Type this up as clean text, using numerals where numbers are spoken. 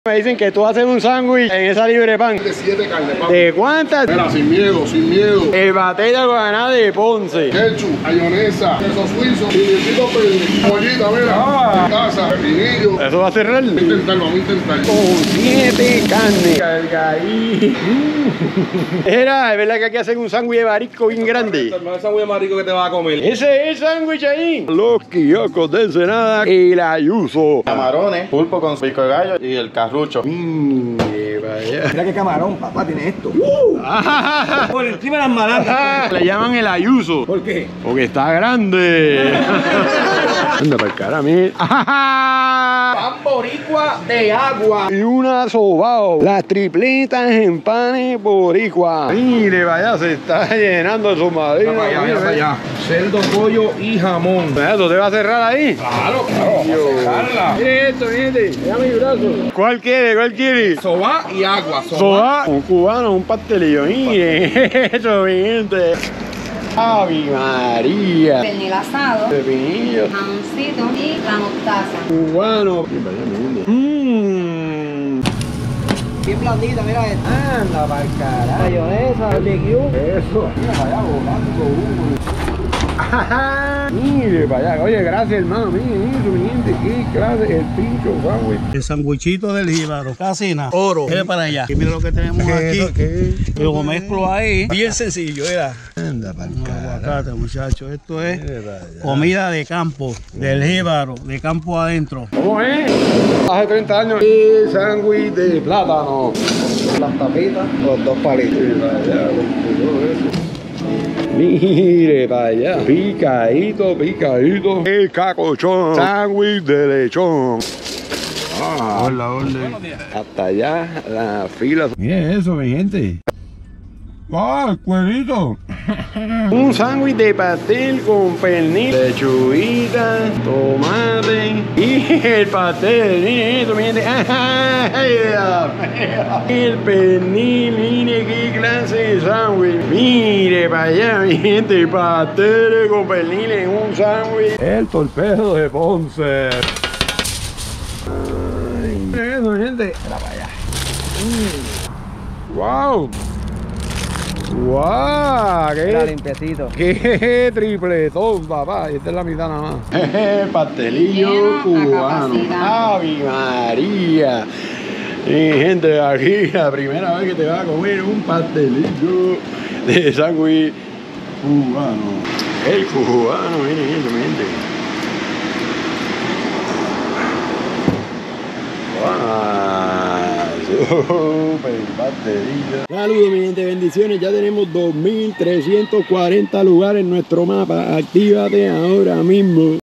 Me dicen que tú haces un sándwich en esa libre pan. De 7 carnes, papi. ¿De cuántas? Mira, sin miedo, sin miedo. El paté de Guaná de Ponce. Ketchup, mayonesa, queso suizo, pimientito peli, mollita, mira. Casa, pepinillo. ¿Eso va a cerrar? Vamos a intentarlo, vamos a intentarlo. Con 7 carnes. Cargaí. Era, es verdad que aquí hacen un sándwich de marisco bien grande. El mejor sándwich de marisco que te vas a comer. Ese es el sándwich ahí. Los quioscos de Ensenada y la Ayuso. Camarones, pulpo con pico de gallo y el carrucho. Mire, vaya. Mira qué camarón, papá, tiene esto. Por encima de las malancas. Le llaman el Ayuso. ¿Por qué? Porque está grande. Anda para el cara, mire. Pan boricua de agua. Y una sobao. Las tripletas en panes boricua. Mire, vaya, se está llenando su madre. Mira para allá, mira para allá. Cerdo, pollo y jamón. ¿Eso te va a cerrar ahí? Claro, claro, vamos a cerrarla. Mire esto, mire. Mira mi brazo. ¿Cuál quiere? ¿Cuál quiere? Soba y agua. Soba, un cubano, un pastelillo. Mire, eso, mi gente. Ave María. Pernil asado, Pepinillo. jamoncito y la mostaza. Cubano. Bien blandita, mira esta. Anda para el carajo. Mayonesa, barbecue. Eso. Mira para allá volando uno. Mire para allá. Oye, gracias hermano. Miren eso, mi gente. Qué clase el pincho sándwich. El sanguichito del jíbaro, casina, oro, ve para allá. Y mira lo que tenemos aquí. ¿Qué? Lo mezclo ahí, bien sencillo, era. Anda para el Un carajo. aguacate, muchachos. Esto es Mire para allá. comida de campo, del jíbaro, de campo adentro. ¿Cómo es? Hace 30 años. Y sándwich de plátano. Las tapitas, los dos palitos. Mire para allá, con todo eso. Mire para allá. Picadito, picadito. El cacochón. Sándwich de lechón. Hola, hola. Hasta allá la fila. Miren eso, mi gente. ¡Ah, el cuerito! Un sándwich de pastel con pernil, lechuguita, tomate y el pastel. Miren eso, mi gente. ¡Ay, Dios mío! El pernil, mire qué clase de sándwich. Mire para allá, mi gente. Pastel con pernil en un sándwich. El torpedo de Ponce. Miren eso, mi gente. Mira para allá. ¡Wow! ¡Guau! Mira, ¡Qué, limpiecito. qué tripletón, papá! Y esta es la mitad nada más. Pastelillo Lleno a cubano. capacidad. ¡Ave María! Y gente, aquí la primera vez que te vas a comer un pastelillo de sándwich cubano. El cubano, miren eso, mi gente. Super pastelillo. Saludos, mi gente, bendiciones. Ya tenemos 2.340 lugares en nuestro mapa. Actívate ahora mismo.